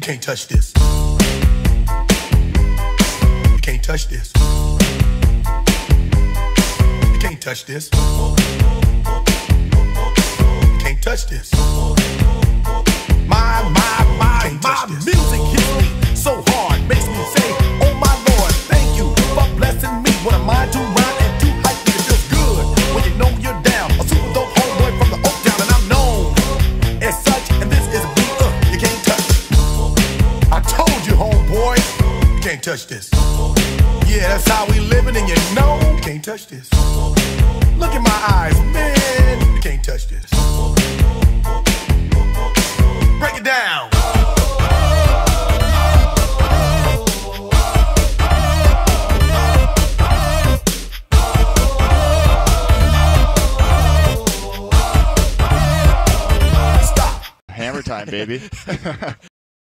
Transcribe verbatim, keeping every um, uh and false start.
You can't touch this. You can't touch this. You can't touch this. You can't touch this. My, my, my, my music hits me so hard, makes me say, oh my Lord, thank you for blessing me. What am I to rhyme and to hype me? It feels good when you know you're down. A super dope homeboy from the Oak Town, and I'm known as such. And this is a beat uh, you can't touch. I told you, homeboy, you can't touch this. Yeah, that's how we living, and you know you can't touch this. Look in my eyes, man, you can't touch this. Break it down. Hammer time, baby.